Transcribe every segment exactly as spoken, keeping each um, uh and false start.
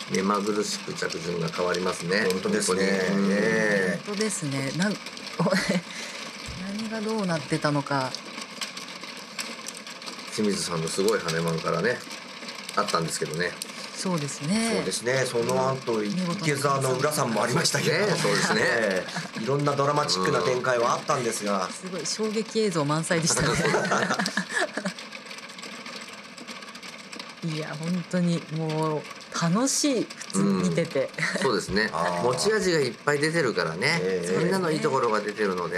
目まぐるしく着順が変わりますね。 本当ですね。 本当にえ本当ですね。なん何がどうなってたのか。 清水さんのすごい羽マンからねあったんですけどね。 そうですね。 そうですね。その後見事な池澤の浦さんもありましたけど、 ねそうですねええいろんなドラマチックな展開はあったんですが、 すごい衝撃映像満載でしたね。いや本当にもう楽しい、普通に見てて、 そうですね。 あー持ち味がいっぱい出てるからね。 ええみんなのいいところが出てるので。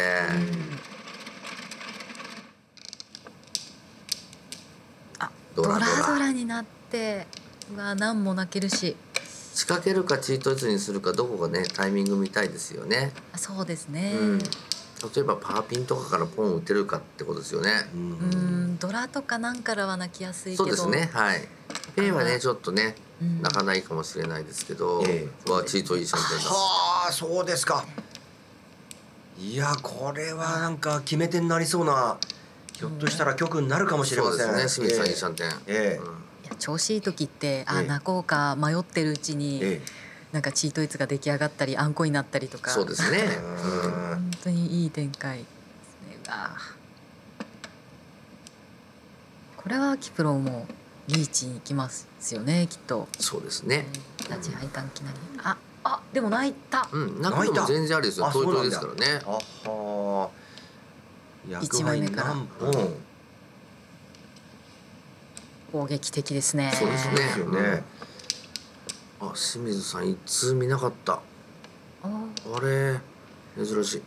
あドラドラドラドラになってうわ何も泣けるし。 仕掛けるかチートイツにするかどこかねタイミング見たいですよね。 あそうですね。 うん。例えばパーピンとかからポン打てるかってことですよね。 ううんんドラとかなんからは泣きやすいけど。 そうですね。はい。ペイはねちょっとねうん泣かないかもしれないですけど、 えわチートいいシャンテンだ。 はあ、そうですか。いや、これはなんか決め手になりそうな、ひょっとしたら局になるかもしれません。 そうですね。清水さんいいシャンテン。 ええうんいや調子いい時ってあええ泣こうか迷ってるうちに、 えなんかチートイツが出来上がったりあんこになったりとか。 そうですね。 えうん本当にいい展開ですね。うわこれは秋プロもリーチに行きますよねきっと。 そうですね。 立ち配管きなりああでも泣いた。 うん。泣くのも全然ありですよ。 あトイトイでそうなんだすからね。 あはあ。 一枚目から何本。 攻撃的ですね。 そうですねですよね。 あ清水さん一通見なかった。 ああれ珍しい。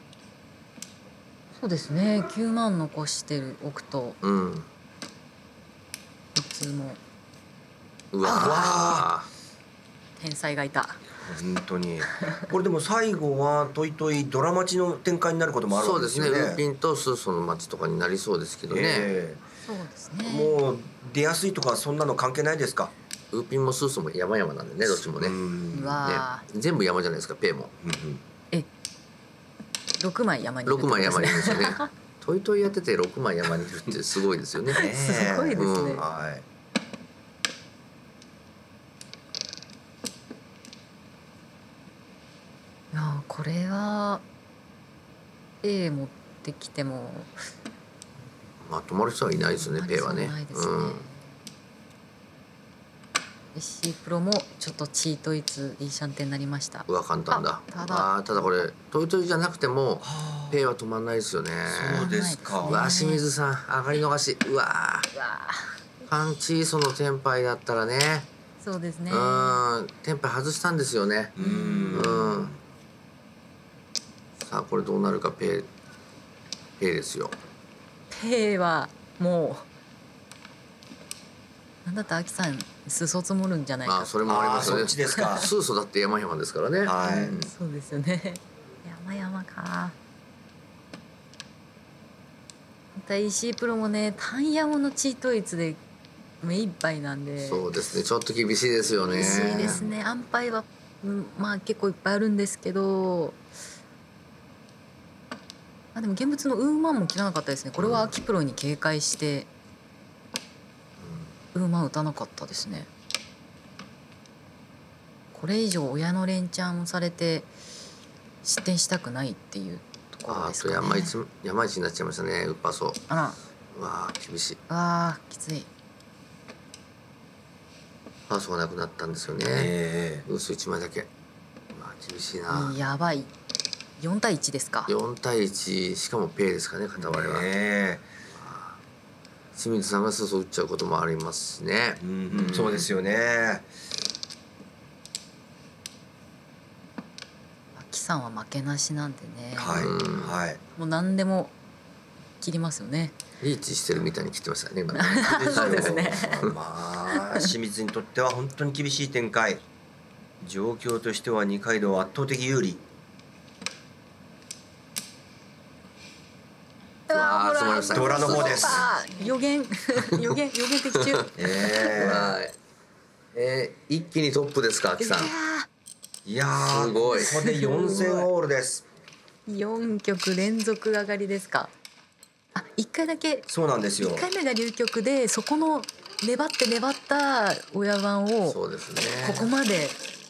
そうですねきゅうまん残してるおくとうん。 普通もうわあ天才がいた。 本当に。これでも最後はトイトイドラマチの展開になることもあるそうでね。 わけですすよね。 ウーピンとスーソの街とかになりそうですけどね。 えそうですね。 えもう出やすいとかそんなの関係ないですか。 ウーピンもスーソも山々なんでねどっちもね。 うねんうわ全部山じゃないですかペイも。 うんろくまい山にいる六枚山にいるんですよね。 ねトイトイやってて六枚山にいるってすごいですよね。 ねすごいですね。 うんはい。 いやこれは A 持ってきてもまあ止まる人はいないですよねペイはね。 ないですね。 うん。 エシー プロもちょっとチートイツいいシャンテンになりました。 うわ簡単だ。 あただあーただこれトイトイじゃなくてもはペイは止まんないですよね。 そうですかうわ清水さん上がり逃し。うわうわパンチーソのテンパイだったらね。 そうですね。 うんテンパイ外したんですよね。 あ。うんうん。さあこれどうなるかペイペイですよ。 ペイはもうなんだってアキさん裾積もるんじゃないか。 まあそれもありああそますよね。 っちですか。 スーソだって山々ですからね。 はいうんそうですよね。山々か。また石井プロもね単山のチートイツで目いっぱいなんで。 そうですねちょっと厳しいですよね。 厳しいですね。安牌は、うんまあ結構いっぱいあるんですけど。あでも現物のウーマンも切らなかったですね。これは秋プロに警戒して、ウーマン打たなかったですね。これ以上親の連チャンをされて失点したくないっていうところあですかね。 あと山一山一になっちゃいましたねウッパソ。 あら、 うわあ厳しい。 あーきつい。 パーソがなくなったんですよね。 ええウースいちまいだけ。うわあ厳しいな。 やばい。よんたいいちですか。 よん対いちしかもペイですかね片割れは。 え清水さんがスーソ打っちゃうこともありますしね。 えうんそうですよね。 秋さんは負けなしなんでね。 はいうんはい。 もう何でも切りますよね。 リーチしてるみたいに切ってましたね今ね。 そうですね。 まあ清水にとっては本当に厳しい展開。状況としては二階堂圧倒的有利。 うわーほら詰まりましたドラの方です予言予言予言的中。 えはい。えー、一気にトップですか、秋さん。 いやえいやーすごいここで四戦オールです。 ーよんきょく連続上がりですか。あいっかいだけそうなんですよいっ。かいめが流局でそこの粘って粘った親番をそうですね。 ここまで